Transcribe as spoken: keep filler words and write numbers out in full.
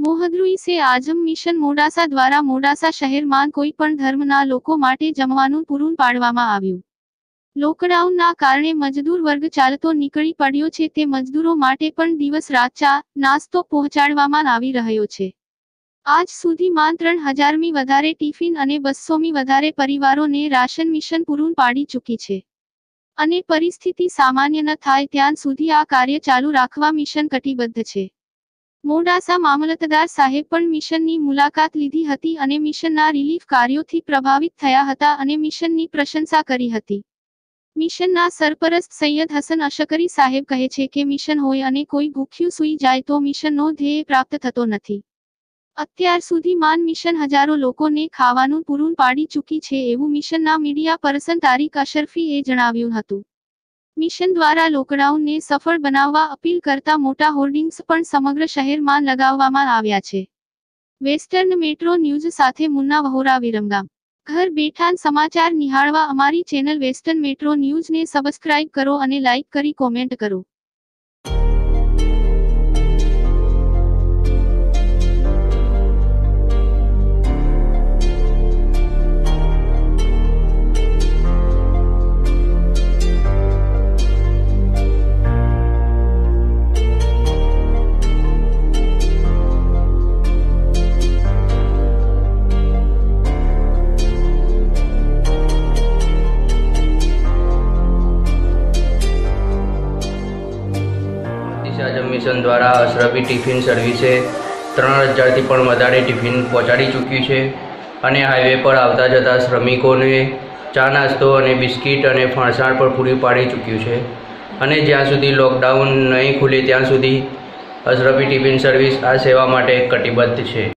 મોહદ્રુઈ સે આઝમ મિશન મોડાસા દ્વારા મોડાસા શહેરમાં કોઈ પણ ધર્મના લોકો માટે જમવાનું પૂરું પાડવામાં આવ્યું। લોકડાઉનના કારણે મજદૂર વર્ગ ચાલતો નીકળી પડ્યો છે, તે મજદૂરો માટે પણ દિવસ રાત ચા નાસ્તો પહોંચાડવામાં આવી રહ્યો છે। આજ સુધીમાં ત્રણ હજારમી વધારે ટિફિન અને બસ્સોમી વધારે પરિવારોને રાશન મિશન પૂરું પાડી ચૂકી છે અને પરિસ્થિતિ સામાન્ય ન થાય ત્યાં સુધી આ કાર્ય ચાલુ રાખવા મિશન કટિબદ્ધ છે। મોડાસા મામલતદાર સાહેબ પણ મિશનની મુલાકાત લીધી હતી અને મિશનના રિલીફ કાર્યોથી પ્રભાવિત થયા હતા અને મિશનની પ્રશંસા કરી હતી। મિશનના સરપરસ્ત સૈયદ હસન અશકરી સાહેબ કહે છે કે મિશન હોય અને કોઈ ભૂખ્યું સૂઈ જાય તો મિશનનો ધ્યેય પ્રાપ્ત થતો નથી। અત્યાર સુધીમાં મિશન હજારો લોકોને ખાવાનું પૂરું પાડી ચૂકી છે એવું મિશનના મીડિયા પર્સન તારીક અશરફીએ જણાવ્યું હતું। મિશન દ્વારા લોકડાઉનને સફળ બનાવવા અપીલ કરતા મોટા હોર્ડિંગ્સ પણ સમગ્ર શહેરમાં લગાવવામાં આવ્યા છે। વેસ્ટર્ન મેટ્રો ન્યૂઝ સાથે મુન્ના વહોરા વિરમગામ। ઘર બેઠા સમાચાર નિહાળવા અમારી ચેનલ વેસ્ટર્ન મેટ્રો ન્યૂઝને સબસ્ક્રાઇબ કરો અને લાઇક કરી કોમેન્ટ કરો। આઝમ મિશન દ્વારા અશરફી ટિફિન સર્વિસે ત્રણ હજારથી પણ વધારે ટિફિન પહોંચાડી ચૂક્યું છે અને હાઈવે પર આવતા જતા શ્રમિકોને ચા નાસ્તો અને બિસ્કિટ અને ફરસાણ પણ પૂરી પાડી ચૂક્યું છે અને જ્યાં સુધી લોકડાઉન નહીં ખુલે ત્યાં સુધી અશરફી ટિફિન સર્વિસ આ સેવા માટે કટિબદ્ધ છે।